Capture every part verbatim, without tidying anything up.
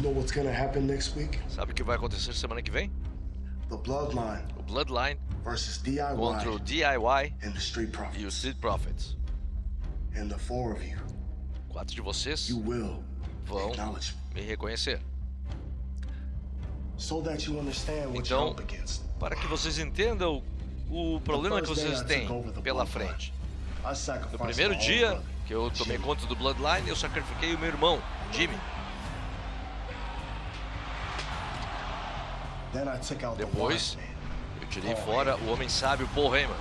know what's gonna happen next week? Sabe o que vai acontecer semana que vem? The Bloodline O Bloodline versus D I Y contra o D I Y and the Street e Profits. os Street Profits. And the four of you, Quatro de vocês you will vão acknowledge me. me reconhecer. So that you understand what Então, you're up against. para que vocês entendam o problema que vocês têm pela frente. I No sacrificed primeiro my own dia brother, que eu tomei Jimmy. conta do Bloodline, eu sacrifiquei o meu irmão, Jimmy. Then I took out the Depois, wise man. eu tirei fora o homem sábio Paul Heyman.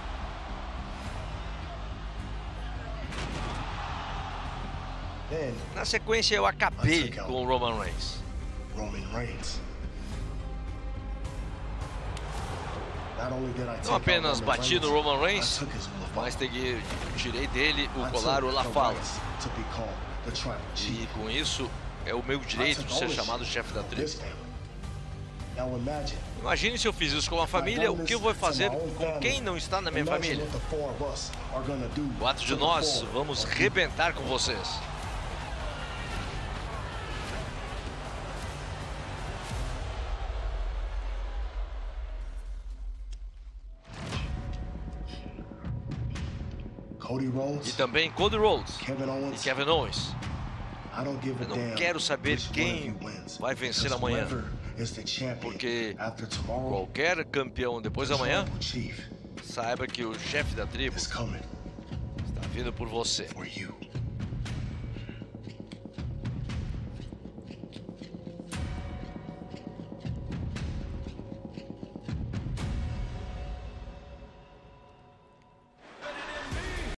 Then Na sequência, eu acabei com o Roman Reigns. Roman Reigns. Not only did I take Não out apenas Roman bati no Reigns, Roman I Reigns, took his Ulafala. mas peguei- tirei dele o I colar, o took La the Fala. rights to be called the Tribal Chief. E com isso, é o meu I direito took de ser ownership chamado chefe da of tribo. this family. Now imagine, Imagine se eu fiz isso com uma família, o que eu vou fazer com quem não está na minha imagine família? what the four of us are gonna do Quatro de to the nós four vamos of you. rebentar com vocês. Cody E Rhodes, também Cody Rhodes Kevin e Owens. Kevin Owens. I don't give a Eu não damn quero saber which one quem of you wins, vai vencer because amanhã. whoever is the champion Porque after tomorrow, qualquer campeão depois the da manhã, Tribal Chief saiba que o chefe da tribo is coming está vindo por você. for you.